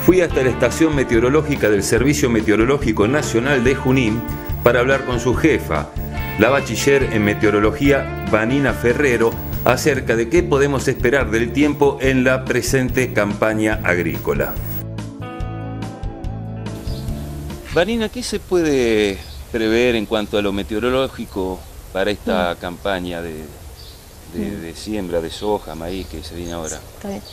Fui hasta la estación meteorológica del Servicio Meteorológico Nacional de Junín para hablar con su jefa, la bachiller en meteorología Vanina Ferrero, acerca de qué podemos esperar del tiempo en la presente campaña agrícola. Vanina, ¿qué se puede prever en cuanto a lo meteorológico para esta campaña de siembra de soja, maíz que se viene ahora? Está bien.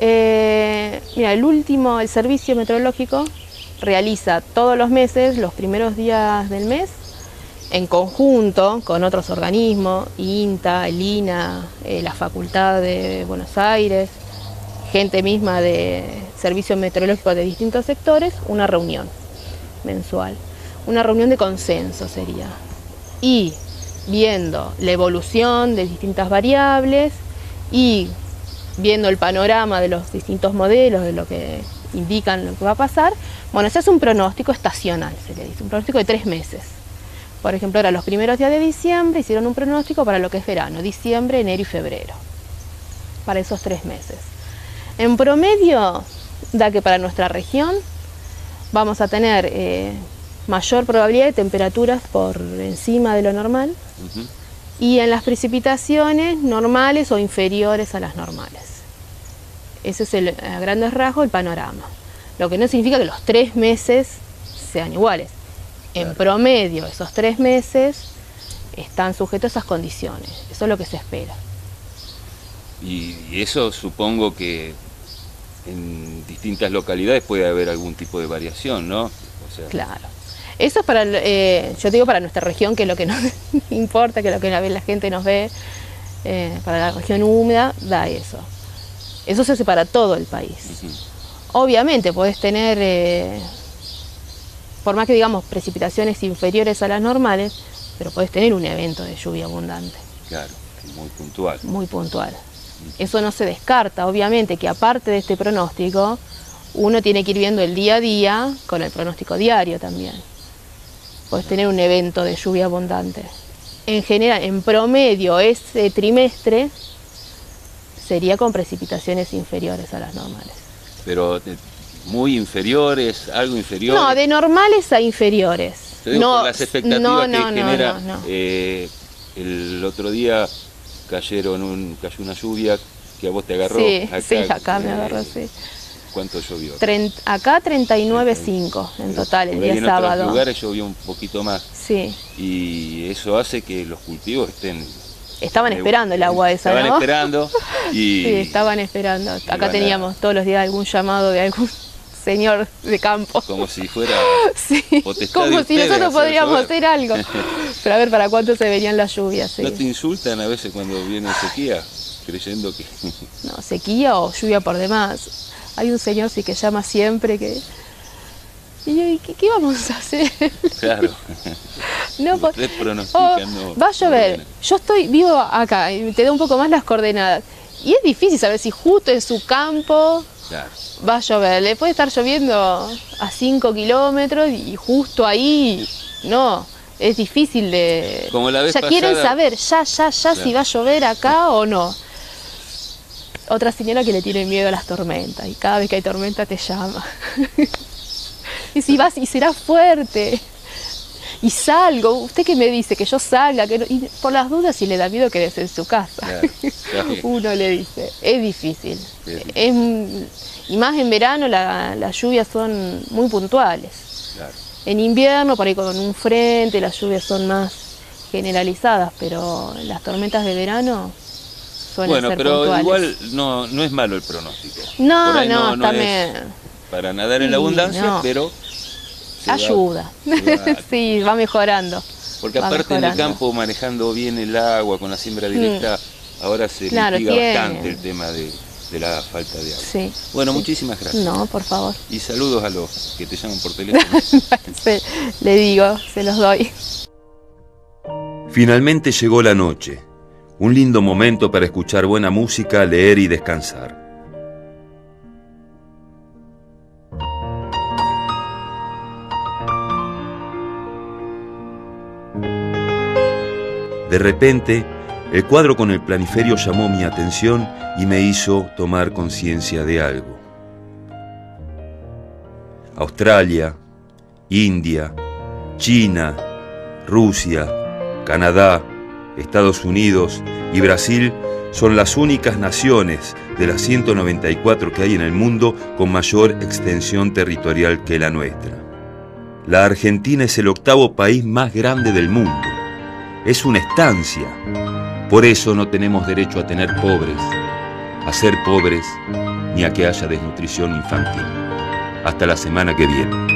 Mira, el Servicio Meteorológico realiza todos los meses, los primeros días del mes, en conjunto con otros organismos, INTA, el INA, la Facultad de Buenos Aires, gente misma de servicios meteorológicos de distintos sectores, una reunión mensual, una reunión de consenso sería, y viendo la evolución de distintas variables y viendo el panorama de los distintos modelos, de lo que indican lo que va a pasar, bueno, se hace un pronóstico estacional, se le dice, un pronóstico de 3 meses. Por ejemplo, ahora los primeros días de diciembre hicieron un pronóstico para lo que es verano, diciembre, enero y febrero, para esos 3 meses. En promedio, da que para nuestra región vamos a tener mayor probabilidad de temperaturas por encima de lo normal, y en las precipitaciones normales o inferiores a las normales. Ese es a grandes rasgos el panorama. Lo que no significa que los 3 meses sean iguales. En promedio, esos 3 meses están sujetos a esas condiciones. Eso es lo que se espera. Y eso supongo que en distintas localidades puede haber algún tipo de variación, ¿no? O sea, claro. Eso es para, yo digo para nuestra región, que es lo que nos importa, que es lo que la gente nos ve, para la región húmeda, da eso. Eso se hace para todo el país. Obviamente podés tener, por más que digamos precipitaciones inferiores a las normales, pero podés tener un evento de lluvia abundante. Claro, muy puntual. Muy puntual. Eso no se descarta, obviamente, que aparte de este pronóstico, uno tiene que ir viendo el día a día con el pronóstico diario también. Podés tener un evento de lluvia abundante. En general, en promedio, ese trimestre sería con precipitaciones inferiores a las normales. Pero muy inferiores, algo inferiores. No, de normales a inferiores. No, por las expectativas que genera. El otro día cayó una lluvia que a vos te agarró. Sí, acá, sí, acá me agarró, sí. ¿Cuánto llovió? Acá 39,5 en total el día sábado. En otros lugares llovió un poquito más. Sí. Y eso hace que los cultivos estaban esperando el agua esa, ¿no? Estaban esperando y... Sí, estaban esperando. Acá teníamos todos los días algún llamado de algún señor de campo. Como si fuera sí, potestad como de si nosotros podríamos llover. hacer algo. Pero a ver para cuánto se venían las lluvias. Sí. ¿No te insultan a veces cuando viene sequía? Creyendo que... No, sequía o lluvia por demás. Hay un señor sí que llama siempre que... ¿Y qué vamos a hacer? Claro. No, ustedes pronostican, no, va a llover. Yo vivo acá y te da un poco más las coordenadas. Y es difícil saber si justo en su campo va a llover. Le puede estar lloviendo a 5 kilómetros y justo ahí no. Es difícil de... Como la vez pasada, quieren saber ya si va a llover acá o no. Otra señora que le tiene miedo a las tormentas y cada vez que hay tormenta te llama. Y si vas y será fuerte. Y salgo, ¿usted qué me dice? Que yo salga, que no, y por las dudas si le da miedo quedarse en su casa. Claro. Uno le dice, es difícil. Y más en verano las lluvias son muy puntuales. Claro. En invierno, por ahí con un frente, las lluvias son más generalizadas, pero las tormentas de verano suelen ser puntuales. Pero igual no es malo el pronóstico. No, también. Para nadar en la abundancia, pero... ayuda. Sí, va mejorando. Porque aparte en el campo, manejando bien el agua con la siembra directa, ahora se mitiga bastante el tema de la falta de agua. Sí, bueno, muchísimas gracias. No, por favor. Y saludos a los que te llaman por teléfono. Le digo, se los doy. Finalmente llegó la noche. Un lindo momento para escuchar buena música, leer y descansar. De repente, el cuadro con el planiferio llamó mi atención y me hizo tomar conciencia de algo. Australia, India, China, Rusia, Canadá, Estados Unidos y Brasil son las únicas naciones de las 194 que hay en el mundo con mayor extensión territorial que la nuestra. La Argentina es el 8º país más grande del mundo. Es una estancia. Por eso no tenemos derecho a tener pobres, a ser pobres, ni a que haya desnutrición infantil. Hasta la semana que viene.